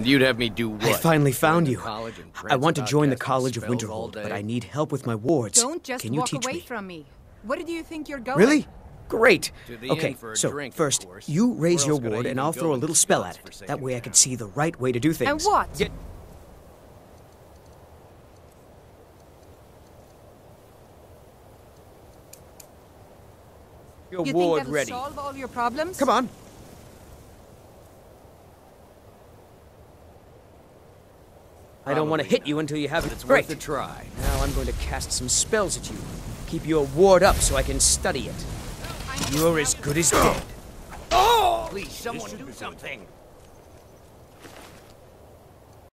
And you'd have me do what? I finally found you. College and I want to rant join the about College of casting spells all Winterhold, but day? I need help with my wards. Don't just Can you walk teach away me? from me. Where do you think you're going? Really? Great. To the Okay, inn for a so drink, of first, course. you raise Where your else could I ward and even I'll go throw a with little spell at spells it. for That way I Sacred can see the right way to do things. And what? Get your You think ward that'll ready. solve all your problems? Come on. I don't want to Probably hit you until you have it. It's Great. worth a try. Now I'm going to cast some spells at you. Keep your ward up so I can study it. You're as good as dead. Please, someone do something.